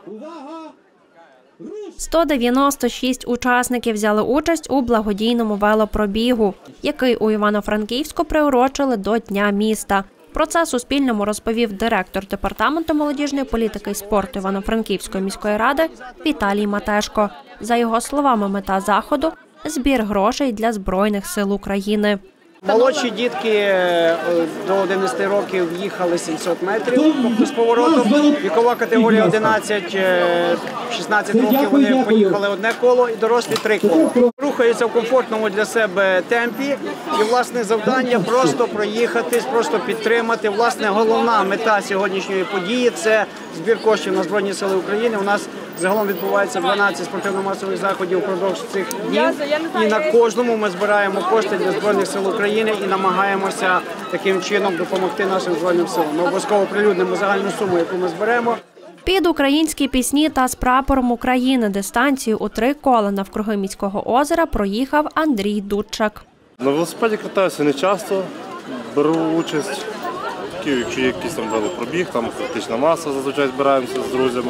196 учасників взяли участь у благодійному велопробігу, який у Івано-Франківську приурочили до Дня міста. Про це Суспільному розповів директор Департаменту молодіжної політики і спорту Івано-Франківської міської ради Віталій Матешко. За його словами, мета заходу – збір грошей для Збройних сил України. Молодші дітки до 11 років їхали 700 метрів з поворотом. Вікова категорія 11-16 років вони поїхали одне коло і дорослі 3 кола. Рухаються в комфортному для себе темпі. І, власне, завдання просто проїхатись, просто підтримати. Власне, головна мета сьогоднішньої події – це збір коштів на Збройні сили України. У нас загалом відбувається 12 спортивно-масових заходів впродовж цих днів. І на кожному ми збираємо кошти для Збройних сил України і намагаємося таким чином допомогти нашим Збройним силам. Ми обов'язково оприлюднимо загальну суму, яку ми зберемо. Під українські пісні та з прапором України дистанцію у 3 кола навкруги міського озера проїхав Андрій Дудчак. На велосипеді катаюся не часто, беру участь. Якщо є якийсь там велопробіг, там критична маса, зазвичай збираємося з друзями.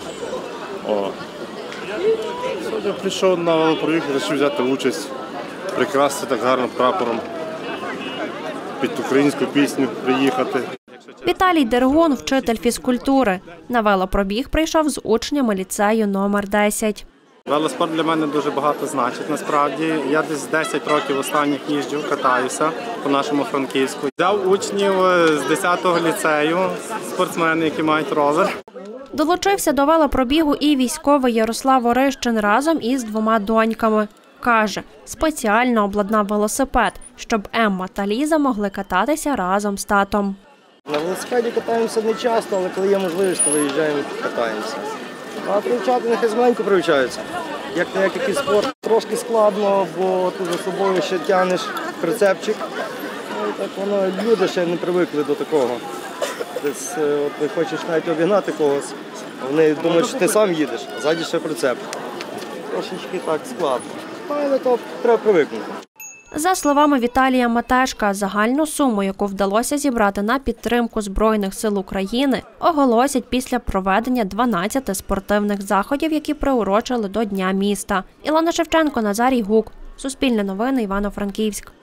Сьогодні прийшов на велопробіг, вирішив взяти участь, прикрасити так гарно прапором, під українську пісню приїхати. Віталій Дергун – вчитель фізкультури. На велопробіг прийшов з учнями ліцею номер 10. Велоспорт для мене дуже багато значить, насправді. Я десь 10 років останніх їжджу, катаюся по нашому Франківську. Взяв учнів з 10-го ліцею, спортсмени, які мають ровер. Долучився до велопробігу і військовий Ярослав Орищин разом із 2 доньками. Каже, спеціально обладнав велосипед, щоб Емма та Ліза могли кататися разом з татом. На велосипеді катаємося не часто, але коли є можливість, то виїжджаємо і катаємося. А привчати нехай змаленьку привчаються. Як якийсь спорт трошки складно, бо ти за собою ще тягнеш прицепчик. І так воно, люди ще не привикли до такого. Десь от, ти хочеш навіть обігнати когось, вони думають, що ти сам їдеш, а ззаді ще прицеп. Трошечки так складно. Але то треба привикнути. За словами Віталія Матешка, загальну суму, яку вдалося зібрати на підтримку Збройних сил України, оголосять після проведення 12 спортивних заходів, які приурочили до Дня міста. Ілона Шевченко, Назарій Гук. Суспільне новини, Івано-Франківськ.